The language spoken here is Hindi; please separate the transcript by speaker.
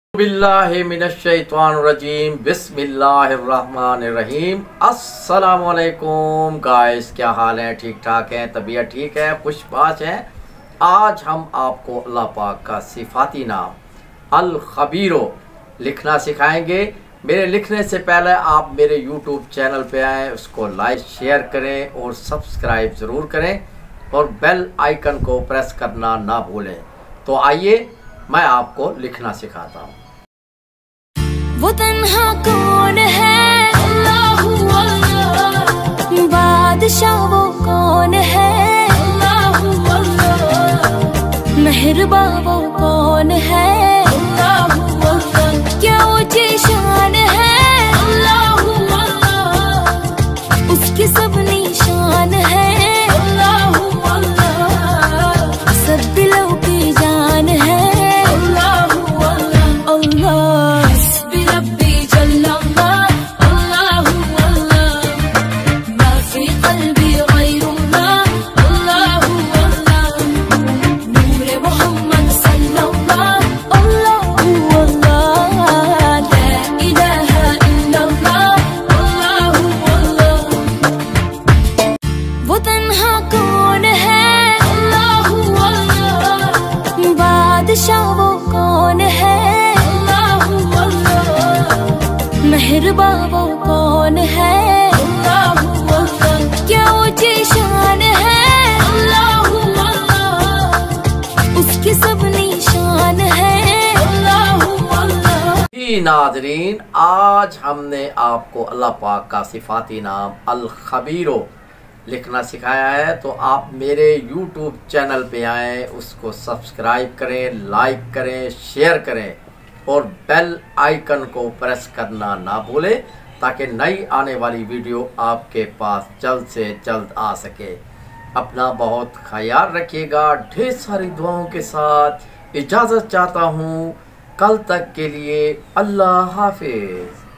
Speaker 1: बिल्लाहिमिनश्शैतानिर्रजीम बिस्मिल्लाहिर्रहमानिर्रहीम। अस्सलामुअलैकुम गाइस, क्या हाल है? ठीक ठाक हैं? तबीयत ठीक है? पुष्पाच है। आज हम आपको अल्लाह पाक का सिफाती नाम अल खबीरो लिखना सिखाएंगे। मेरे लिखने से पहले आप मेरे यूट्यूब चैनल पे आएँ, उसको लाइक शेयर करें और सब्सक्राइब ज़रूर करें और बेल आइकन को प्रेस करना ना भूलें। तो आइए मैं आपको लिखना सिखाता हूँ।
Speaker 2: वो तन्हा कौन है? अल्लाहु अल्लाह। बादशाह वो कौन है? अल्लाहु अल्लाह। मेहरबा वो कौन है? अल्लाहु अल्लाह। क्या ऊंची शान है? अल्लाहु अल्लाह। उसकी सब निशान है? अल्लाहु अल्लाह। सब दिलों की जान है? अल्लाहु अल्लाह। अल्लाह बादशाह वो कौन है? अल्लाहु अल्लाह। मेहरबा वो कौन है? अल्लाहु अल्लाह। क्या ऊंची शान है? अल्लाहु अल्लाह। उसकी सब निशान है? अल्लाहु अल्लाह।
Speaker 1: जी नाज़रीन, आज हमने आपको अल्लाह पाक का सिफाती नाम अल खबीरो लिखना सिखाया है। तो आप मेरे YouTube चैनल पे आएँ, उसको सब्सक्राइब करें, लाइक करें, शेयर करें और बेल आइकन को प्रेस करना ना भूलें ताकि नई आने वाली वीडियो आपके पास जल्द से जल्द आ सके। अपना बहुत ख्याल रखिएगा। ढेर सारी दुआओं के साथ इजाज़त चाहता हूँ। कल तक के लिए अल्लाह हाफिज़।